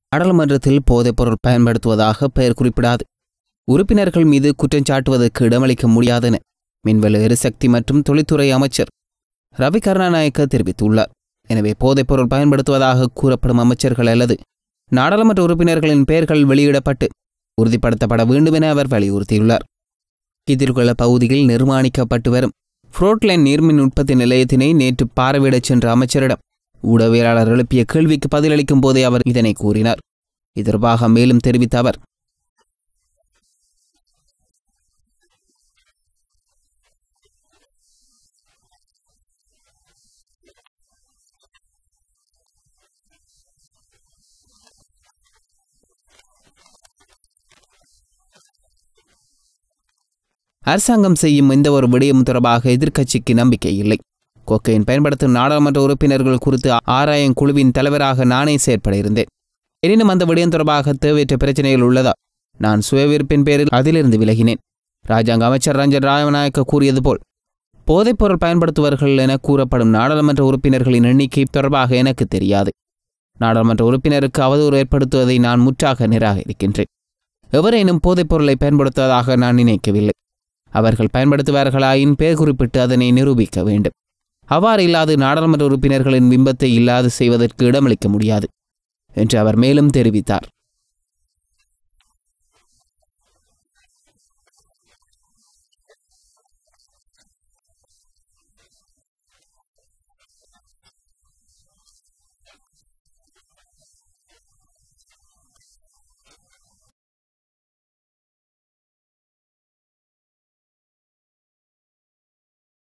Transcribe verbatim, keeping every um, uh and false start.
நாடாளுமன்றத்தில் போதைப்பொருள் பயன்படுத்துவதாக பெயர் குறிப்பிடாது உறுப்பினர்கள் மீது குற்றஞ்சாட்டுவதற்கு இடமளிக்க முடியாதென மின்வெளி எரிசக்தி மற்றும் தொழில்துறை அமைச்சர் ரவி கருணாநாயக்க தெரிவித்துள்ளார். எனவே போதைப்பொருள் பயன்படுத்துவதாக கூறப்படும் அமைச்சர்கள் அல்லது நாடாளுமன்ற உறுப்பினர்களின் பெயர்கள் வெளியிடப்பட்டு உறுதிப்படுத்தப்பட வேண்டும் என அவர் வலியுறுத்தியுள்ளார். கிதிர்குள பகுதியில் நிர்மாணிக்கப்பட்டு வரும் புரோட்லைன் நீர்மின் உற்பத்தி நிலையத்தினை நேற்று பார்வையிடச் சென்ற அமைச்சரிடம் ஊடகவியலாளர் எழுப்பிய கேள்விக்கு பதிலளிக்கும் போதே அவர் இதனை கூறினார். இது தொடர்பாக மேலும் தெரிவித்த அவர், அரசாங்கம் செய்யும் எந்த ஒரு விடயம் தொடர்பாக எதிர்க்கட்சிக்கு நம்பிக்கை இல்லை. கொக்கையின் பயன்படுத்தும் நாடாளுமன்ற உறுப்பினர்கள் குறித்து ஆராயும் குழுவின் தலைவராக நானே செயற்பட இருந்தேன். எனினும் அந்த விடயம் தொடர்பாக தேவையற்ற பிரச்சனைகள் உள்ளதா நான் சுயவிருப்பின் பேரில் அதிலிருந்து விலகினேன். ராஜாங்க அமைச்சர் ரஞ்சன் ராமநாயக்க கூறியது போல் போதைப்பொருள் பயன்படுத்துவர்கள் என கூறப்படும் நாடாளுமன்ற உறுப்பினர்களின் எண்ணிக்கை தொடர்பாக எனக்கு தெரியாது. நாடாளுமன்ற உறுப்பினருக்கு அவதூறு ஏற்படுத்துவதை நான் முற்றாக நிராகரிக்கின்றேன். எவரேனும் போதைப்பொருளை பயன்படுத்துவதாக நான் நினைக்கவில்லை. அவர்கள் பயன்படுத்துவார்களாயின் பெயர் குறிப்பிட்டு அதனை நிரூபிக்க வேண்டும். அவ்வாறு இல்லாது நாடாளுமன்ற உறுப்பினர்களின் பிம்பத்தை இல்லாது செய்வதற்கு இடமளிக்க முடியாது என்று அவர் மேலும் தெரிவித்தார்.